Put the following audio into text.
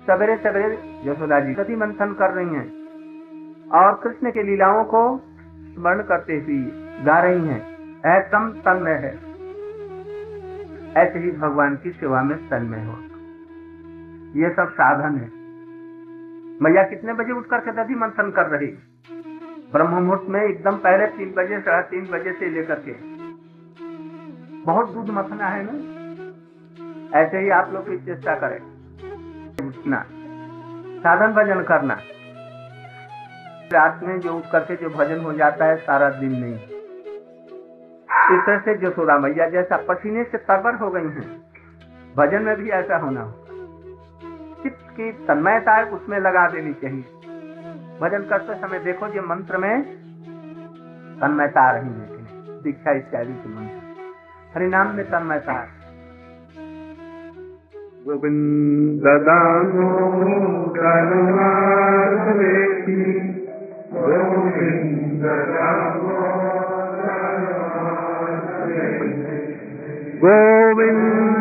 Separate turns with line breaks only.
सवेरे सवेरे यशोदा जी कथी मंथन कर रही हैं और कृष्ण के लीलाओं को स्मरण करते हुए गा रही हैं, एकदम तन्मय है। ऐसे ही भगवान की सेवा में तन्मय हो। ये सब साधन है। मैया कितने बजे उठ करके दधि मंथन कर रही? ब्रह्म मुहूर्त में एकदम पहले 3 बजे 3:30 बजे से लेकर के। बहुत दूध मथना है ना। ऐसे ही आप लोग की चेष्टा करें, उठना, साधन भजन करना। रात में जो उठ करके जो भजन हो जाता है सारा दिन नहीं। इस तरह से यशोदा मैया जैसा पसीने से तरबर हो गई हैं, भजन में भी ऐसा होना हो। चित्त की तन्मयता है उसमें लगा देनी चाहिए। भजन करते समय देखो जो मंत्र में तन्मयता आ रही है, दीक्षा इत्यादि के मंत्र, हरिनाम में तन्मयता है।
गोविंद दामो करुणावेती, गोविंद दामो करुणावेती, गोविंद